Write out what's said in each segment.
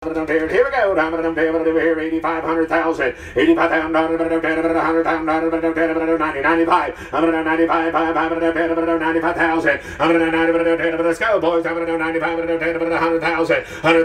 Here we go. Here, 85,000, 85,000, 100,000, 95, 95,000, let's go, boys. 95, 100,000,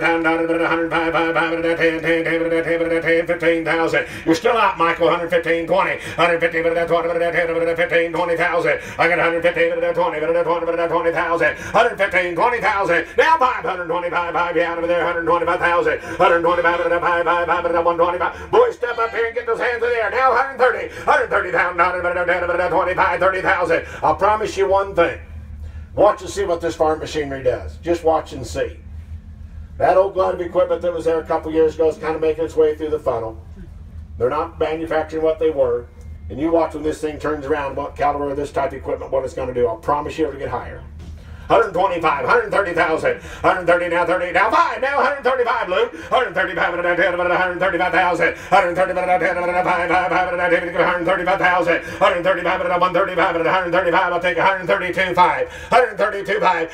100,000, 15,000. You're still out, Michael. 115, 20, 150, 15, 20,000. I got 150, 20, 20,000, 115, 20,000. Now 525, yeah, over there, 125,000. 125, 125. Boys, step up here and get those hands in the air. Now 130, 130,000, 125, 30,000. I'll promise you one thing. Watch and see what this farm machinery does. Just watch and see. That old glut of equipment that was there a couple years ago is kind of making its way through the funnel. They're not manufacturing what they were. And you watch when this thing turns around, what caliber of this type of equipment, what it's going to do. I'll promise you it'll get higher. 125, 130,000, 130 now, 30 now, 5 now, 135, Luke, 135, 135,000, 135,000, 135, I'll take 132,5, 132,5,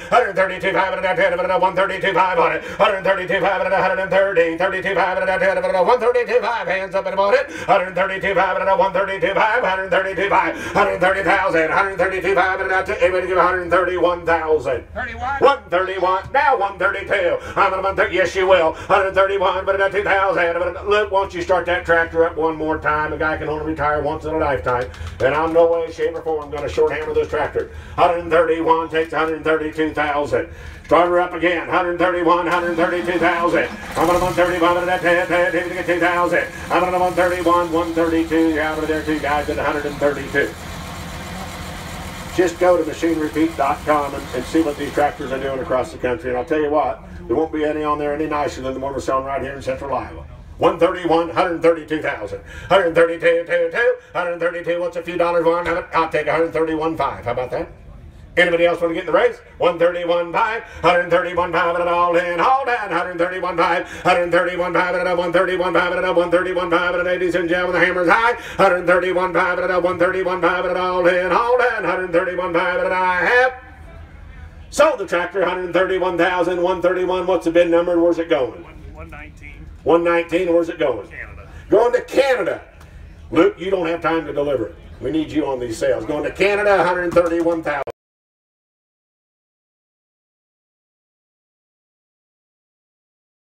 132,5 on it, 132,5, 130, 32,5, 132,5, hands up and about it, 132,5, 132,5, 132,5, 130,000, 132,5, able to give 131,000. 131, now 132. I'm going to 130, yes you will. 131, but 2,000. Luke, won't you start that tractor up one more time? A guy can only retire once in a lifetime. And I'm no way, shape, or form going to short hammer this tractor. 131 takes 132,000. Start her up again. 131, 132,000. I'm going to 131, but 2,000. I'm going to 131, 132. You're out of there, two guys at 132. Just go to machinerypete.com and see what these tractors are doing across the country. And I'll tell you what, there won't be any on there any nicer than the one we're selling right here in central Iowa. 131, 132,000. 132, 132, what's a few dollars on? I'll take 131.5. How about that? Anybody else want to get in the race? 131.5, 131.5, and all in, all down, 131.5, 131.5, and 131.5, and 131.5, and ladies and gentlemen, the hammer's high, 131.5, and 131.5, and all in, all down, 131.5, and I have sold the tractor, 131,000, 131, what's the bid number, and where's it going? 119. 119, where's it going? Canada. Going to Canada. Luke, you don't have time to deliver it. We need you on these sales. Going to Canada, 131,000.